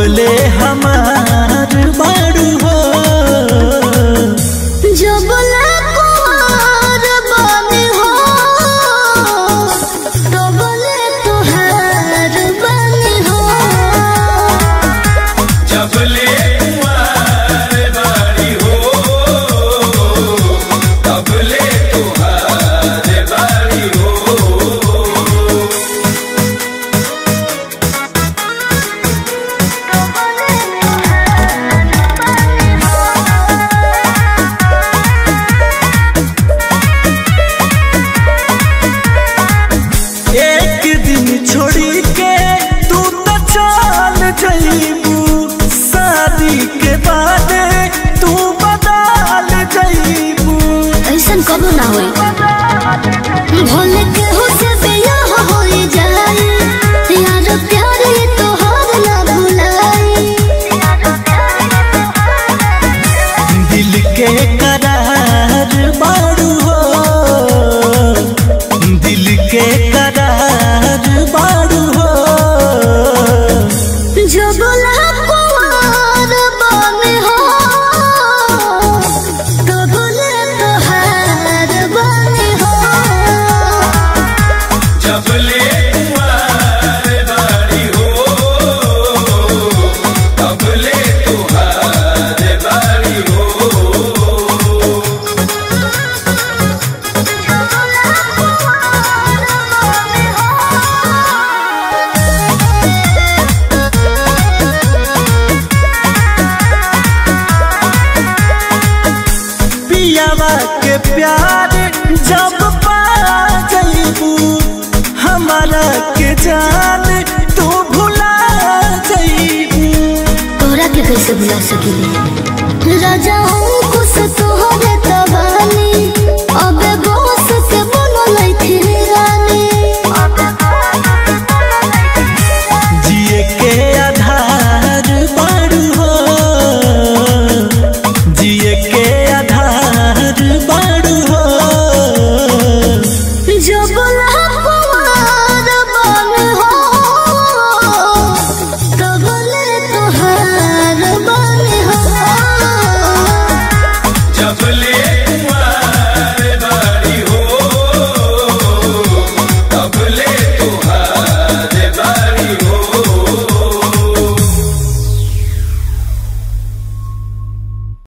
कबले हमार बाड़ू हो जबले कुंवर बानी हो तबले तुहार बानी हो जबले कुंवर बानी हो तबले तुहार बानी हो। एक दिन छोड़ी के तू तो चल जाइबू शादी के बाद तू बदल जाइबू। ऐसन कबो ना होई भोले के हो से बियाह होई जाई यार प्यार तोहार ना भुलाई दिल के करार बाड़ू हो दिल के करार बाड़ू हो जबले कुंवर बानी हो तबले तुहार बानी हो जबले कुंवर बानी हो तबले तुहार बानी हो। पियावा के प्यार जब पा जाइबू हमारा के जान तू भुला जाइबू। तोरा के कैसे भुला सकेली